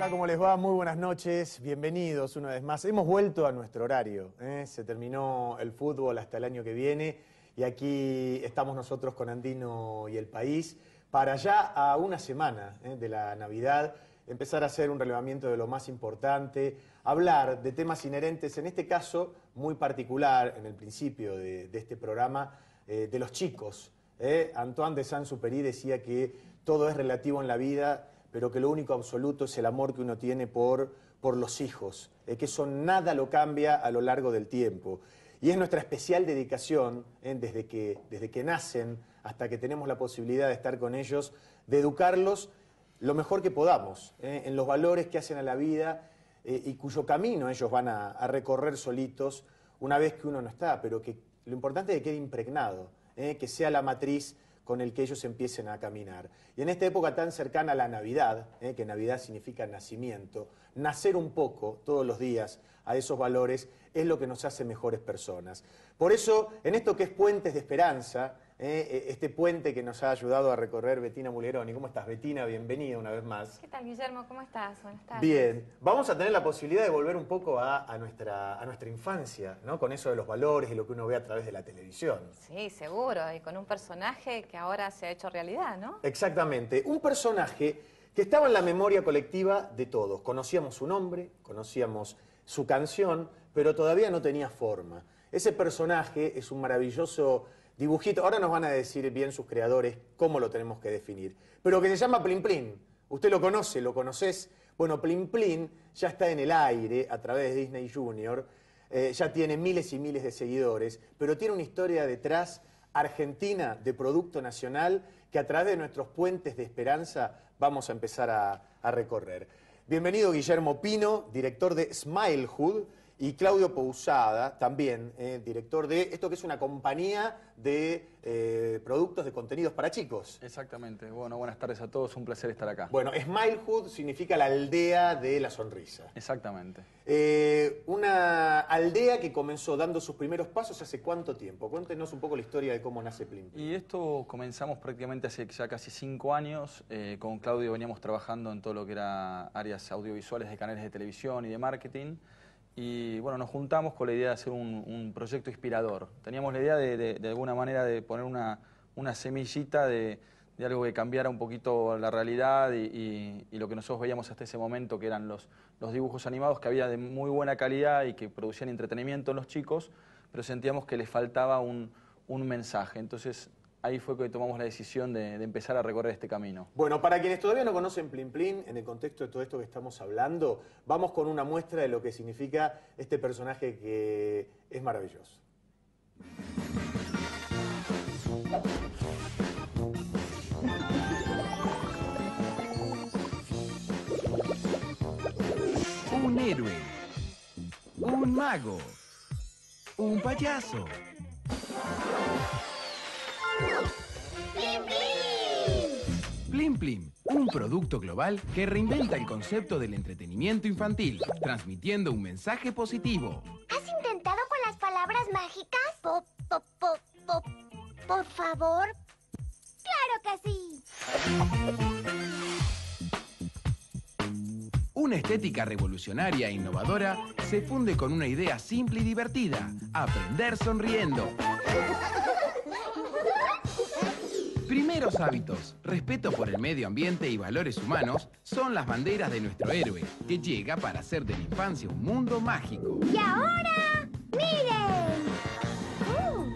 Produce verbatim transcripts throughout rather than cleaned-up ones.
Hola, ¿cómo les va? Muy buenas noches, bienvenidos una vez más. Hemos vuelto a nuestro horario, ¿eh? Se terminó el fútbol hasta el año que viene y aquí estamos nosotros con Andino y El País para ya a una semana ¿eh? de la Navidad empezar a hacer un relevamiento de lo más importante, hablar de temas inherentes, en este caso muy particular en el principio de, de este programa, eh, de los chicos. ¿eh? Antoine de Saint-Exupéry decía que todo es relativo en la vida, pero que lo único absoluto es el amor que uno tiene por, por los hijos, eh, que eso nada lo cambia a lo largo del tiempo. Y es nuestra especial dedicación, eh, desde que, desde que nacen hasta que tenemos la posibilidad de estar con ellos, de educarlos lo mejor que podamos, eh, en los valores que hacen a la vida eh, y cuyo camino ellos van a, a recorrer solitos una vez que uno no está, pero que lo importante es que quede impregnado, eh, que sea la matriz con el que ellos empiecen a caminar. Y en esta época tan cercana a la Navidad, eh, que Navidad significa nacimiento, nacer un poco todos los días a esos valores es lo que nos hace mejores personas. Por eso, en esto que es Puentes de Esperanza, eh, este puente que nos ha ayudado a recorrer Bettina Mulieroni. ¿Cómo estás, Bettina? Bienvenida una vez más. ¿Qué tal, Guillermo? ¿Cómo estás? Buenas tardes. Bien. Vamos a tener la posibilidad de volver un poco a, a, nuestra, a nuestra infancia, ¿no? Con eso de los valores y lo que uno ve a través de la televisión. Sí, seguro. Y con un personaje que ahora se ha hecho realidad, ¿no? Exactamente. Un personaje que estaba en la memoria colectiva de todos. Conocíamos su nombre, conocíamos su canción, pero todavía no tenía forma. Ese personaje es un maravilloso dibujito. Ahora nos van a decir bien sus creadores cómo lo tenemos que definir. Pero que se llama Plin Plin. Usted lo conoce, lo conoces. Bueno, Plin Plin ya está en el aire a través de Disney Junior. Eh, ya tiene miles y miles de seguidores, pero tiene una historia detrás argentina de producto nacional que a través de nuestros puentes de esperanza vamos a empezar a, a recorrer. Bienvenido Guillermo Pino, director de Smilehood, y Claudio Pousada, también eh, director de esto que es una compañía de eh, productos de contenidos para chicos. Exactamente. Bueno, buenas tardes a todos, un placer estar acá. Bueno, Smilehood significa la aldea de la sonrisa. Exactamente. Eh, una aldea que comenzó dando sus primeros pasos hace cuánto tiempo. Cuéntenos un poco la historia de cómo nace Plin Plin. Y esto comenzamos prácticamente hace ya casi cinco años. Eh, con Claudio veníamos trabajando en todo lo que era áreas audiovisuales de canales de televisión y de marketing. Y bueno, nos juntamos con la idea de hacer un, un proyecto inspirador. Teníamos la idea de, de, de alguna manera de poner una, una semillita de, de algo que cambiara un poquito la realidad y, y, y lo que nosotros veíamos hasta ese momento, que eran los, los dibujos animados que había de muy buena calidad y que producían entretenimiento en los chicos, pero sentíamos que les faltaba un, un mensaje. Entonces ahí fue que tomamos la decisión de, de empezar a recorrer este camino. Bueno, para quienes todavía no conocen Plin Plin, en el contexto de todo esto que estamos hablando, vamos con una muestra de lo que significa este personaje que es maravilloso. Un héroe, un mago, un payaso. Plin Plin, un producto global que reinventa el concepto del entretenimiento infantil, transmitiendo un mensaje positivo. ¿Has intentado con las palabras mágicas? Pop, pop, pop, pop, por favor. ¡Claro que sí! Una estética revolucionaria e innovadora se funde con una idea simple y divertida: aprender sonriendo. Primeros hábitos, respeto por el medio ambiente y valores humanos son las banderas de nuestro héroe, que llega para hacer de la infancia un mundo mágico. ¡Y ahora, miren! Uh.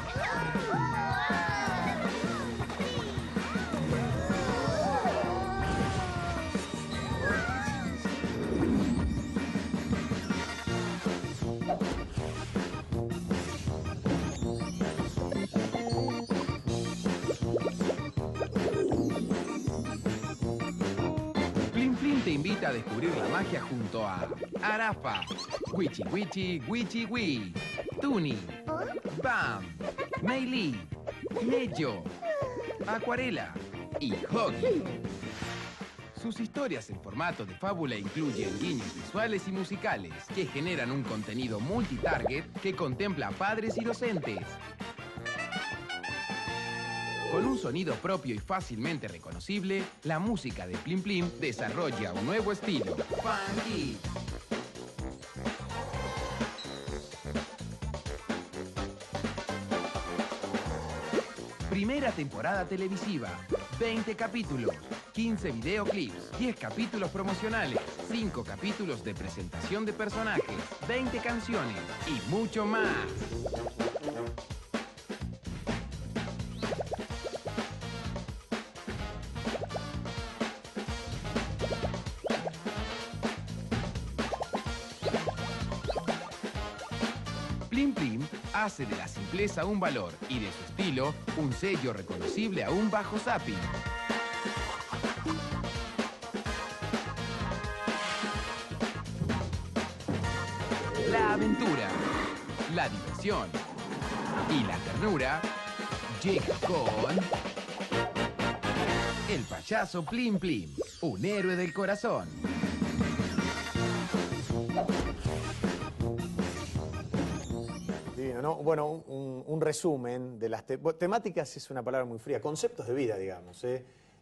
Te invita a descubrir la magia junto a Arafa, Wichi Wichi Wichi Wii, Tuni, Bam, Meili, Neyo, Acuarela y Huggy. Sus historias en formato de fábula incluyen guiños visuales y musicales que generan un contenido multitarget que contempla a padres y docentes. Con un sonido propio y fácilmente reconocible, la música de Plim Plim desarrolla un nuevo estilo. Funky. Primera temporada televisiva, veinte capítulos, quince videoclips, diez capítulos promocionales, cinco capítulos de presentación de personajes, veinte canciones y mucho más. Plim Plim hace de la simpleza un valor y de su estilo un sello reconocible aún bajo zapping. La aventura, la diversión y la ternura llega con el payaso Plim Plim, un héroe del corazón. Divino, ¿no? Bueno, un, un resumen de las te temáticas es una palabra muy fría. Conceptos de vida, digamos. ¿eh?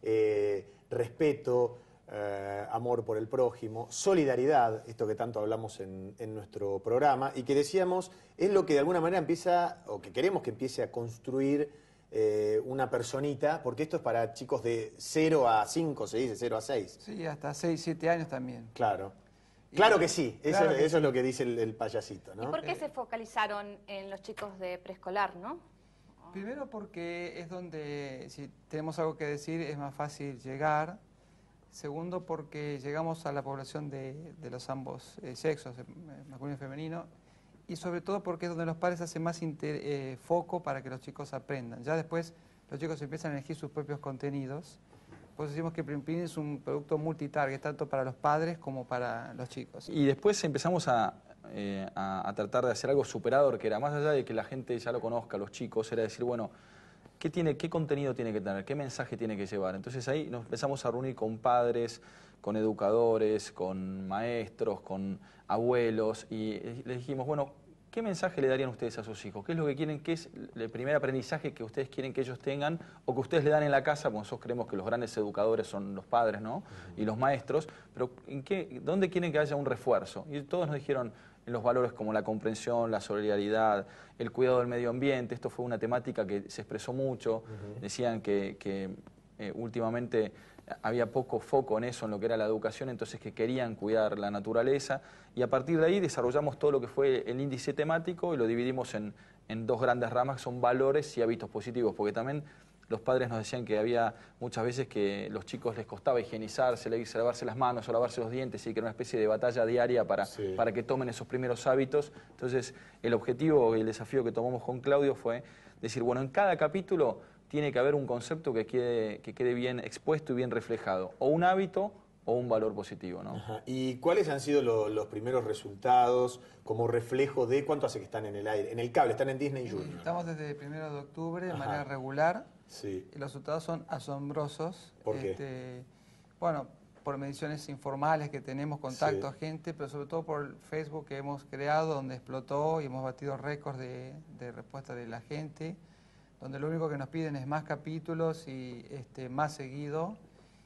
Eh, respeto, eh, amor por el prójimo, solidaridad, esto que tanto hablamos en, en nuestro programa, y que decíamos es lo que de alguna manera empieza, o que queremos que empiece a construir eh, una personita, porque esto es para chicos de cero a cinco, se dice, cero a seis. Sí, hasta seis, siete años también. Claro. Claro que sí, eso, Claro que eso sí. es lo que dice el, el payasito, ¿no? ¿Y por qué se focalizaron en los chicos de preescolar, no? Primero porque es donde, si tenemos algo que decir, es más fácil llegar. Segundo porque llegamos a la población de, de los ambos eh, sexos, eh, masculino y femenino. Y sobre todo porque es donde los padres hacen más inter, eh, foco para que los chicos aprendan. Ya después los chicos empiezan a elegir sus propios contenidos. Por eso decimos que Plim Plim es un producto multitarget, tanto para los padres como para los chicos. Y después empezamos a, eh, a, a tratar de hacer algo superador, que era más allá de que la gente ya lo conozca, los chicos, era decir, bueno, ¿qué, tiene, qué contenido tiene que tener? ¿Qué mensaje tiene que llevar? Entonces ahí nos empezamos a reunir con padres, con educadores, con maestros, con abuelos, y les dijimos, bueno, ¿qué mensaje le darían ustedes a sus hijos? ¿Qué es lo que quieren? ¿Qué es el primer aprendizaje que ustedes quieren que ellos tengan o que ustedes le dan en la casa? Porque nosotros creemos que los grandes educadores son los padres, ¿no? Uh-huh. Y los maestros. Pero ¿en qué, ¿dónde quieren que haya un refuerzo? Y todos nos dijeron en los valores como la comprensión, la solidaridad, el cuidado del medio ambiente. Esto fue una temática que se expresó mucho. Uh-huh. Decían que, que eh, últimamente había poco foco en eso, en lo que era la educación, entonces que querían cuidar la naturaleza, y a partir de ahí desarrollamos todo lo que fue el índice temático y lo dividimos en, en dos grandes ramas, que son valores y hábitos positivos, porque también los padres nos decían que había muchas veces que los chicos les costaba higienizarse, lavarse las manos o lavarse los dientes, y que era una especie de batalla diaria para, sí. para que tomen esos primeros hábitos. Entonces el objetivo y el desafío que tomamos con Claudio fue decir, bueno, en cada capítulo tiene que haber un concepto que quede, que quede bien expuesto y bien reflejado, o un hábito o un valor positivo, ¿no? Ajá. ¿Y cuáles han sido lo, los primeros resultados como reflejo de cuánto hace que están en el aire? En el cable, están en Disney Junior. Estamos desde el primero de octubre de Ajá. manera regular. Sí. Y los resultados son asombrosos. ¿Por qué? Este, bueno, por mediciones informales que tenemos, contacto a sí. gente, pero sobre todo por el Facebook que hemos creado, donde explotó y hemos batido récords de, de respuesta de la gente, donde lo único que nos piden es más capítulos y este, más seguido.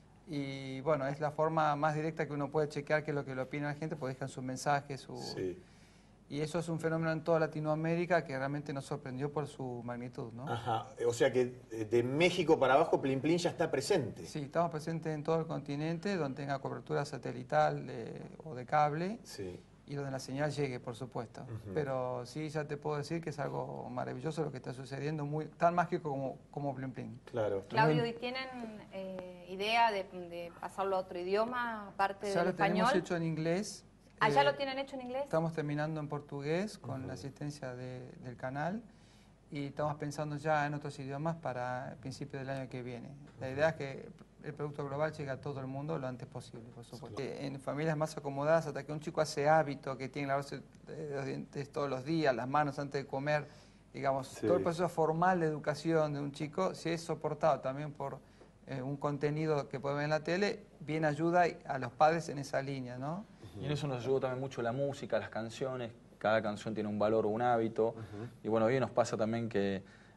Y bueno, es la forma más directa que uno puede chequear qué es lo que le opina la gente, porque dejan sus mensajes. Su... Sí. Y eso es un fenómeno en toda Latinoamérica que realmente nos sorprendió por su magnitud, ¿no? Ajá, o sea que de México para abajo Plim Plim ya está presente. Sí, estamos presentes en todo el continente, donde tenga cobertura satelital de, o de cable. Sí. Y donde la señal llegue, por supuesto. Uh-huh. Pero sí, ya te puedo decir que es algo maravilloso lo que está sucediendo, muy tan mágico como, como Plim Plim. Claro. Claudio, ¿y tienen eh, idea de, de pasarlo a otro idioma, aparte ya del español? Ya lo tenemos hecho en inglés. ¿Ah, eh, ya lo tienen hecho en inglés? Estamos terminando en portugués con uh-huh. la asistencia de, del canal. Y estamos pensando ya en otros idiomas para el principio del año que viene. La idea es que el producto global llegue a todo el mundo lo antes posible, por supuesto. Claro. En familias más acomodadas, hasta que un chico hace hábito, que tiene que lavarse los dientes todos los días, las manos antes de comer, digamos, sí. todo el proceso formal de educación de un chico, si es soportado también por eh, un contenido que puede ver en la tele, bien ayuda a los padres en esa línea, ¿no? Y en eso nos ayudó también mucho la música, las canciones. Cada canción tiene un valor o un hábito. Uh-huh. Y bueno, hoy nos pasa también que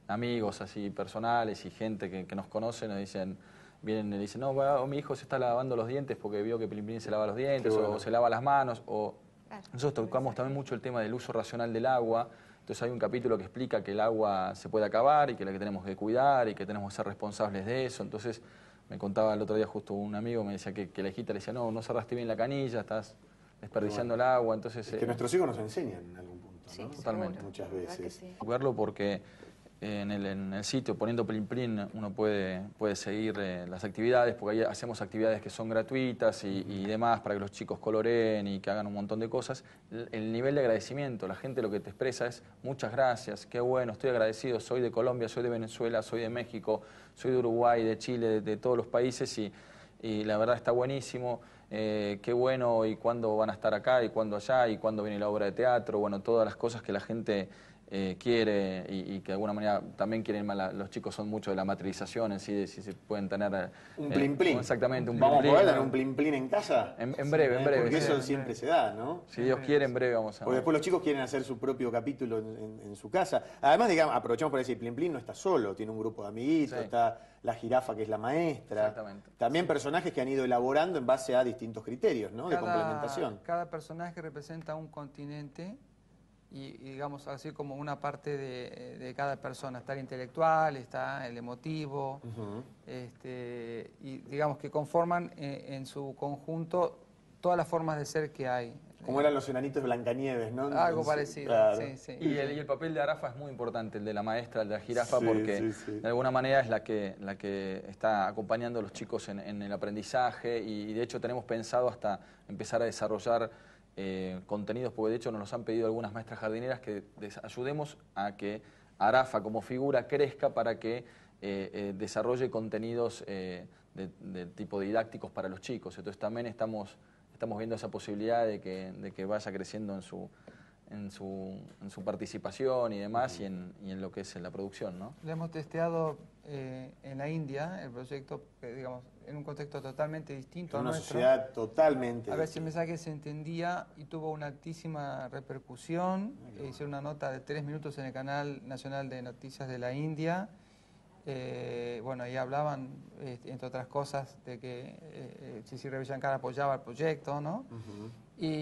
amigos así personales y gente que, que nos conoce, nos dicen, vienen y dicen, no, va, o mi hijo se está lavando los dientes porque vio que Plin Plin se lava los dientes, bueno. o se lava las manos, o Claro. nosotros tocamos también mucho el tema del uso racional del agua. Entonces hay un capítulo que explica que el agua se puede acabar y que la que tenemos que cuidar y que tenemos que ser responsables de eso. Entonces me contaba el otro día justo un amigo, me decía que, que la hijita le decía, no, no cerraste bien la canilla, estás desperdiciando Bueno, el agua. Entonces, es que eh, nuestros hijos nos enseñan en algún punto, Sí, ¿no? totalmente. Muchas La verdad que veces. sí. verlo porque eh, en, el, en el sitio, poniendo Plin Plin, uno puede, puede seguir eh, las actividades, porque ahí hacemos actividades que son gratuitas y, y demás para que los chicos coloreen y que hagan un montón de cosas. El, el nivel de agradecimiento, la gente lo que te expresa es muchas gracias, qué bueno, estoy agradecido, soy de Colombia, soy de Venezuela, soy de México, soy de Uruguay, de Chile, de, de todos los países y, y la verdad está buenísimo. Eh, qué bueno y cuándo van a estar acá y cuándo allá y cuándo viene la obra de teatro, bueno, todas las cosas que la gente eh, quiere y, y que de alguna manera también quieren, la, los chicos son mucho de la materialización en sí, de si se pueden tener... eh, Un Plin Plin. Exactamente, un ¿Vamos Plin a poder Plin. tener un Plin Plin en casa? En, en breve, en breve. Porque sí. eso en siempre breve. se da, ¿no? Si Dios quiere, en breve vamos a... Porque después los chicos quieren hacer su propio capítulo en, en- en su casa. Además, digamos, aprovechamos para decir, Plin Plin no está solo, tiene un grupo de amiguitos, Sí. está la jirafa que es la maestra. Exactamente. También personajes que han ido elaborando en base a distintos criterios, ¿no? De Cada- complementación. Cada personaje representa un continente y, y digamos así como una parte de, de cada persona. Está el intelectual, está el emotivo, Ujú. este, y digamos que conforman en, en su conjunto todas las formas de ser que hay. Como eran los enanitos de Blancanieves, ¿no? Algo En su- parecido, claro. sí, sí. Y el, y el papel de Arafa es muy importante, el de la maestra, el de la jirafa, Sí, porque sí, sí. de alguna manera es la que, la que está acompañando a los chicos en, en el aprendizaje y, de hecho tenemos pensado hasta empezar a desarrollar eh, contenidos, porque de hecho nos los han pedido algunas maestras jardineras que des- ayudemos a que Arafa como figura crezca para que eh, eh, desarrolle contenidos eh, de, de tipo didácticos para los chicos. Entonces también estamos... Estamos viendo esa posibilidad de que, de que vaya creciendo en su, en su, en su participación y demás, y, en, y en lo que es en la producción, ¿no? Lo hemos testeado eh, en la India, el proyecto, que, digamos, en un contexto totalmente distinto En al una nuestro. sociedad totalmente... A ver si el mensaje se entendía y tuvo una altísima repercusión. Eh, hice una nota de tres minutos en el canal nacional de noticias de la India. Eh, bueno, ahí hablaban, eh, entre otras cosas, de que eh, Cecilia Villankar apoyaba el proyecto, ¿no? Ujú.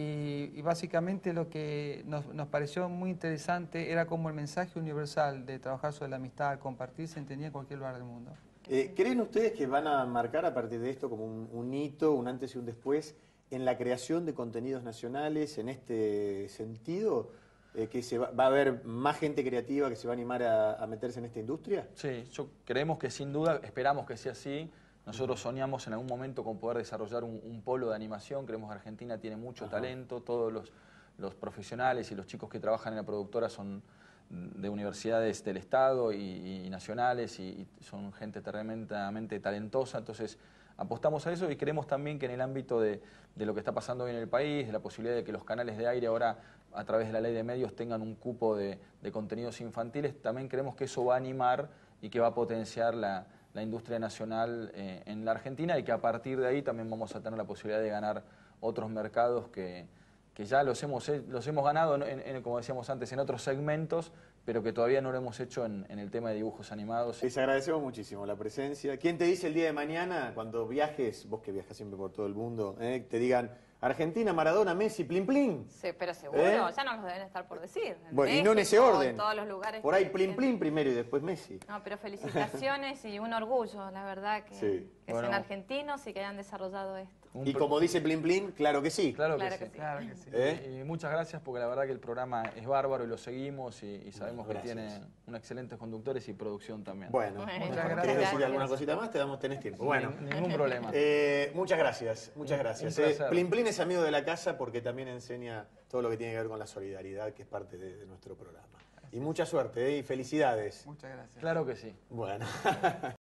Y, y básicamente lo que nos, nos pareció muy interesante era como el mensaje universal de trabajar sobre la amistad, el compartir, se entendía en cualquier lugar del mundo. Eh, ¿Creen ustedes que van a marcar a partir de esto como un, un hito, un antes y un después, en la creación de contenidos nacionales en este sentido? Eh, ¿Que se va, va a haber más gente creativa que se va a animar a, a meterse en esta industria? Sí, yo creemos que sin duda, esperamos que sea así. Nosotros soñamos en algún momento con poder desarrollar un, un polo de animación. Creemos que Argentina tiene mucho Ajá. talento. Todos los, los profesionales y los chicos que trabajan en la productora son de universidades del Estado y, y nacionales y, y son gente tremendamente talentosa. Entonces apostamos a eso y creemos también que en el ámbito de, de lo que está pasando hoy en el país, de la posibilidad de que los canales de aire ahora a través de la ley de medios tengan un cupo de, de contenidos infantiles, también creemos que eso va a animar y que va a potenciar la, la industria nacional eh, en la Argentina y que a partir de ahí también vamos a tener la posibilidad de ganar otros mercados que, que ya los hemos, los hemos ganado, en, en, como decíamos antes, en otros segmentos, pero que todavía no lo hemos hecho en, en el tema de dibujos animados. Les agradecemos muchísimo la presencia. ¿Quién te dice el día de mañana, cuando viajes, vos que viajas siempre por todo el mundo, eh, te digan Argentina, Maradona, Messi, Plin Plin? Sí, pero seguro, ¿Eh? ya nos lo deben estar por decir. En Bueno, y no en ese México, orden. En todos los lugares. Por ahí que- Plin Plin primero y después Messi. No, pero felicitaciones y un orgullo, la verdad, que, Sí. que Bueno. sean argentinos y que hayan desarrollado esto. Un Y pro- como dice Plin Plin, claro que sí. Claro, Claro que, que sí. sí. Claro que sí. ¿Eh? Y muchas gracias porque la verdad que el programa es bárbaro y lo seguimos y, y sabemos Bueno, que gracias. tiene unos excelentes conductores y producción también. Bueno, Muchas ¿querés gracias. decir Gracias. alguna cosita más? Te damos, tenés tiempo. Bueno, Nin- ningún problema. eh, muchas gracias, muchas Un- gracias. un eh. placer. Plin Plin es amigo de la casa porque también enseña todo lo que tiene que ver con la solidaridad, que es parte de, de nuestro programa. Y mucha suerte, eh, y felicidades. Muchas gracias. Claro que sí. Bueno.